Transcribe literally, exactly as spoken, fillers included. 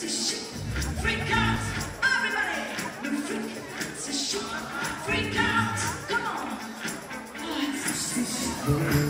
c'est chic. Freak out, everybody. Le freak, c'est chic. Freak out, come on. Oh, c'est chic.